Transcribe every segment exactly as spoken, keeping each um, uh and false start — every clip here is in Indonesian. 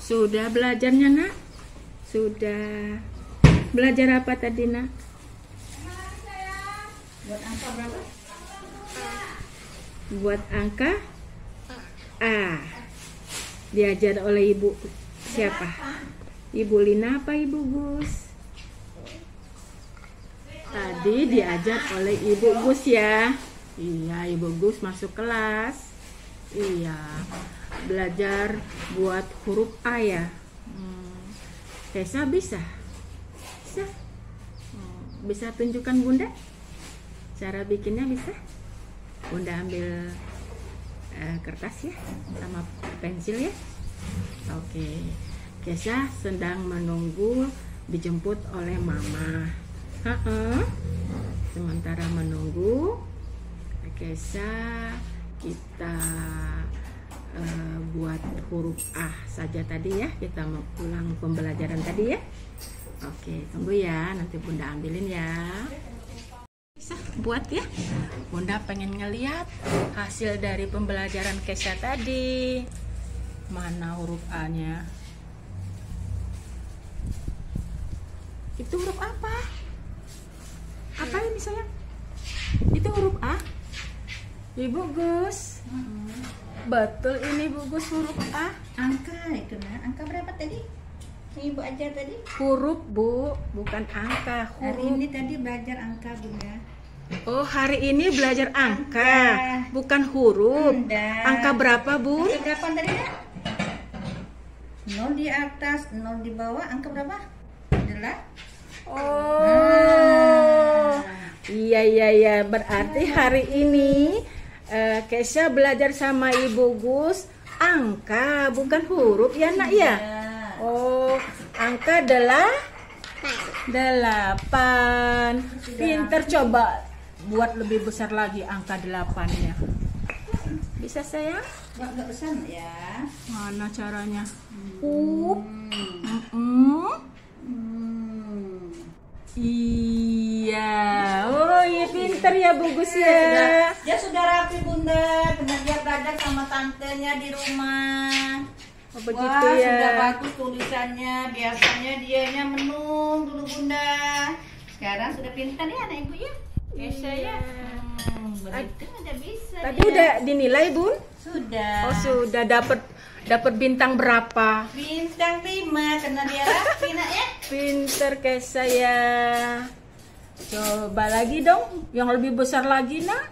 Sudah belajarnya, Nak? Sudah. Belajar apa tadi, Nak? Buat angka berapa? Buat angka A. Diajar oleh Ibu siapa? Ibu Lina apa Ibu Gus? Tadi diajar oleh Ibu Gus ya. Iya, Ibu Gus masuk kelas. Iya, belajar buat huruf A ya. Hmm. Kesa bisa? Bisa? Hmm. Bisa tunjukkan Bunda? Cara bikinnya bisa? Bunda ambil uh, kertas ya, sama pensil ya. Oke, Kesa sedang menunggu dijemput oleh Mama. Ha-ha. Sementara menunggu, Kesa kita uh, buat huruf A saja tadi ya. Kita mau ulang pembelajaran tadi ya. Oke, tunggu ya, nanti Bunda ambilin ya. Bisa buat ya. Bunda pengen ngeliat hasil dari pembelajaran Kesa tadi. Mana huruf A-nya? Itu huruf apa? Apa ini sayang? Itu huruf A? Ibu Gus. Hmm. Betul ini Bu Gus huruf A. Angka itu nah. Angka berapa tadi? Ibu ajar tadi? Huruf Bu, bukan angka. Huruf. Hari ini tadi belajar angka Bunda. Oh, hari ini belajar angka, angka. Bukan huruf. Bunda. Angka berapa Bu? Angka berapa tadi ya? Nol di atas, nol di bawah. Angka berapa? Adalah. Oh. Nah. Iya iya iya. Berarti hari ini uh, Kesa belajar sama Ibu Gus angka, bukan huruf ya Nak ya? Oh, angka adalah delapan. Pinter, coba buat lebih besar lagi angka delapannya. Bisa sayang? Nggak besar ya. Mana caranya? Hmm. Uh. Hmm. Hmm. Iya. Oh iya, pinter ya Bu Gus ya. Sudah, dia sudah rapi Bunda. Karena dia belajar sama tantenya di rumah. Oh, begitu Wah, ya. sudah bagus tulisannya. Biasanya dianya menung dulu Bunda. Sekarang sudah pintar ya anak ibu ya. Kesa ya. Hmm, begitu udah bisa. Tadi ya. udah dinilai Bun? Sudah. Oh sudah, dapat dapat bintang berapa? Bintang lima karena dia rapi nak ya. Pinter Kesa ya. Coba lagi dong, yang lebih besar lagi Nak.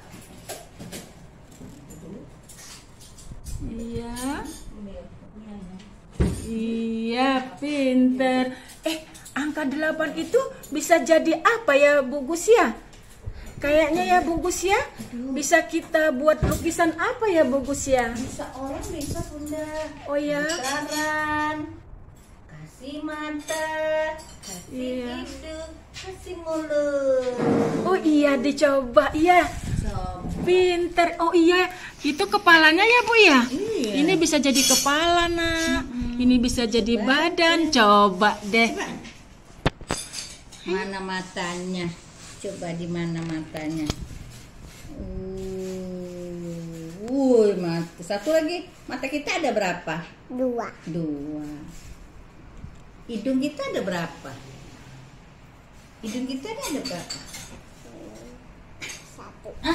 Iya. Iya, pinter. Eh, angka delapan itu bisa jadi apa ya Bu Gus ya? Kayaknya ya Bu Gus ya, bisa kita buat lukisan apa ya Bu Gus ya? Bisa orang bisa Bunda. Oh ya. Lingkaran, kasih mata, kasih Iya. hidung, kasih mulut. Oh iya, dicoba iya. So, Pinter. Oh iya, itu kepalanya ya Bu ya? Iya. Ini bisa jadi kepala Nak. Ini bisa jadi badan. Coba deh. coba. Mana matanya? Coba di mana matanya? Uh, uh, mata. Satu lagi. Mata kita ada berapa? Dua. Dua. Hidung kita ada berapa? Hidung kita ada berapa? Satu. Ah,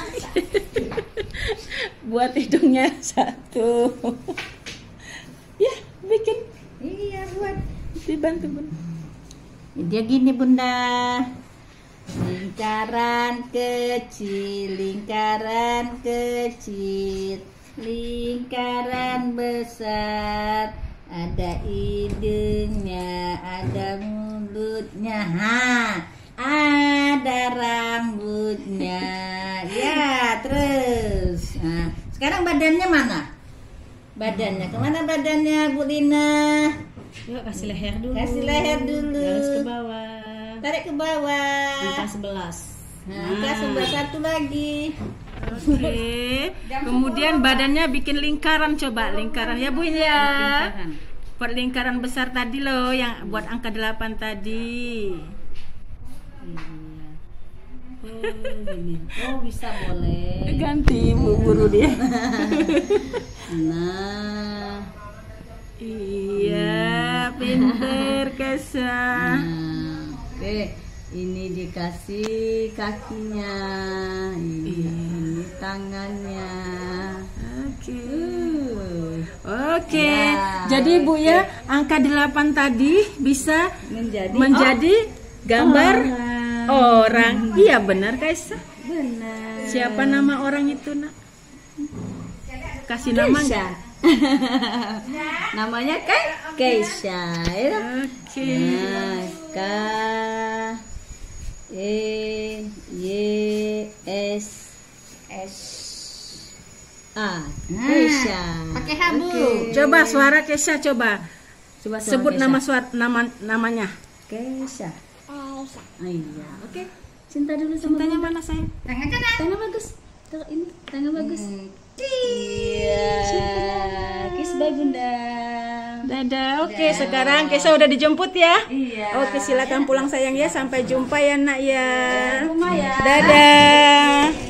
Buat hidungnya satu. Ya, bikin. iya buat. Dibantu Bun. Dia gini Bunda. Lingkaran kecil, lingkaran kecil, lingkaran besar. Ada hidungnya, ada mulutnya, ha, ada rambutnya. Ya, terus. Nah, sekarang badannya mana? Badannya kemana badannya Bu Lina? Yuk kasih leher dulu. Kasih leher dulu. Garis ke bawah. Tarik ke bawah. Angka sebelas. Nah, angka sebelah satu lagi. Oke. Kemudian badannya bikin lingkaran, coba lingkaran ya Bu ya. Lingkaran. Buat lingkaran besar tadi loh, yang buat angka delapan tadi. Iya. Oh, gini. Oh, bisa boleh. Ganti Bu guru dia. Nah, Iya. pinter Kesha. Nah, oke, ini dikasih kakinya, ini, ini tangannya. Oke. Uh, Oke. Ya, Jadi Bu oke. ya, angka delapan tadi bisa menjadi menjadi gambar orang. orang. Iya benar Kesha. Benar. Siapa nama orang itu, Nak? Kasih nama Keisha. nggak? Namanya kan Keisha. Ya. Oke. Nah, K E Y S S. A. Nah, Keisha. pakai habu. Oke. Coba suara Kesha coba. Coba suara Sebut Keisha. nama suara nama namanya. Keisha. Ah, iya. Oke. Cinta dulu sama Cintanya Bunda. mana sayang? Tangan kanan. Tangan bagus. Tuh ini tangan bagus. Hmm. Iya. Kiss bye Bunda. Dadah. Oke, sekarang Kesha udah dijemput ya. Iya. Oke, silakan pulang sayang ya. Sampai jumpa ya, Nak ya. Rumah ya. Dadah.